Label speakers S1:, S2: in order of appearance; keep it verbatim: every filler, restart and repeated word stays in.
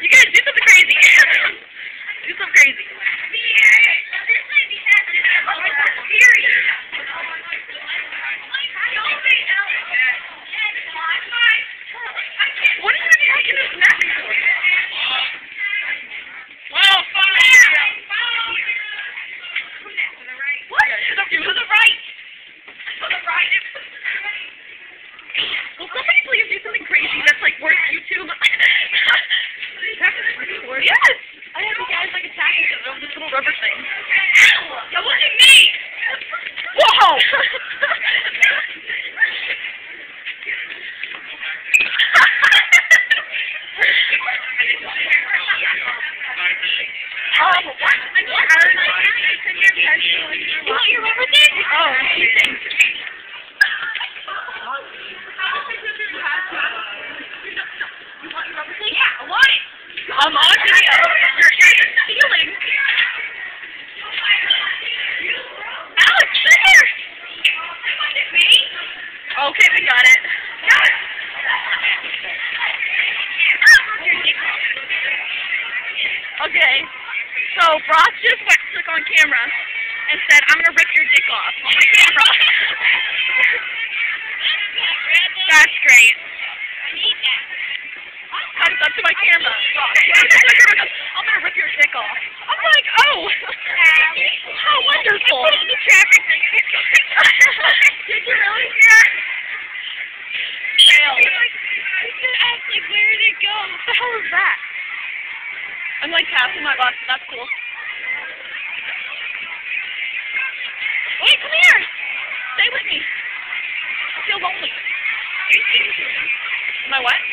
S1: You gotta do something crazy. Do something crazy. What are you attacking his neck for? Well, fire! What? To the right! To the right! Will somebody please do something crazy that's like worth YouTube? Yes! I have you guys like attacking each other with this little rubber thing. Ow! That wasn't me! Whoa! Um, what? I want your rubber thing? Oh, she thinks. You want your rubber thing? Yeah, I want it. I'm on video. You're stealing. Alex, there. Me? Okay, we got it. Okay, so Brock just went click on camera and said, I'm going to rip your dick off on my camera. That's great.
S2: I need that.
S1: Comes up to my camera. I'm going to rip your dick off. I'm like, oh, how wonderful. I put it in the traffic thing. Did you really? Yeah. Fail.
S2: I was going to ask, like, where did it go?
S1: What the hell is that? I'm like passing my bus. That's cool. Wait, come here. Stay with me. I feel lonely. Am I what?